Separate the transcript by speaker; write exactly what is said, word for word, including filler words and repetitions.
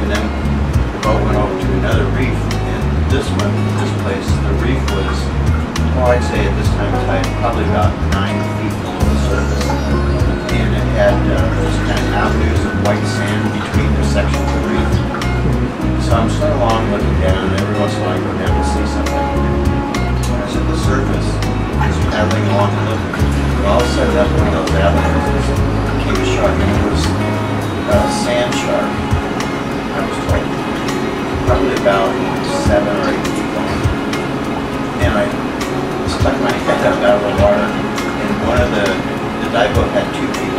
Speaker 1: and then the boat went over to another reef, and this one, this place, the reef was, well, I'd say at this time of tide, probably about nine feet below the surface, and it had uh, those kind of avenues of white sand between the sections of reef. So I'm swimming along looking down, and every once in a while I go down to see something. When I was at the surface, I was paddling along and looking, and all of a sudden up one of those avenues came a shark, and it was a sand shark. I was told probably about seven or eight feet long. And I stuck my head up out of the water, and one of the, the dive boat had two people